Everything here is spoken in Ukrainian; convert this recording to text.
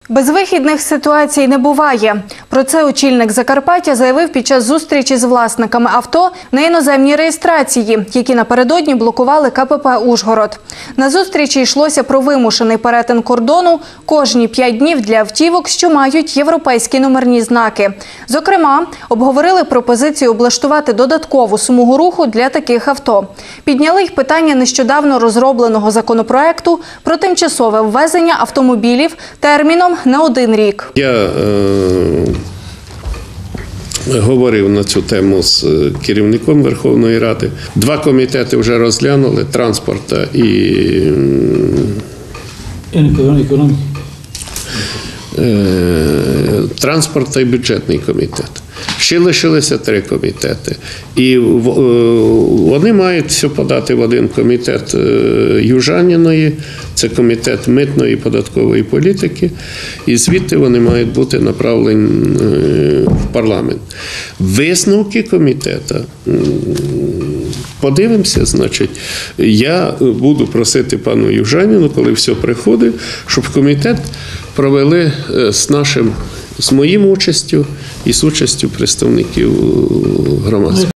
Безвихідних ситуацій не буває. Про це очільник Закарпаття заявив під час зустрічі з власниками авто на іноземній реєстрації, які напередодні блокували КПП «Ужгород». На зустрічі йшлося про вимушений перетин кордону кожні 5 днів для автівок, що мають європейські номерні знаки. Зокрема, обговорили пропозицію облаштувати додаткову смугу руху для таких авто. Підняли й питання нещодавно розробленого законопроекту про тимчасове ввезення автомобілів терміном на 1 рік. Я говорив на цю тему з керівником Верховної Ради. 2 комітети вже розглянули – транспорту і транспорту і бюджетний комітет. Ще лишилися 3 комітети. І вони мають все подати в один комітет Южаніної, це комітет митної і податкової політики, і звідти вони мають бути направлені в парламент. Висновки комітету, подивимося, значить, я буду просити пану Южаніну, коли все приходить, щоб комітет провели з моїм участю і з участю представників громадськості.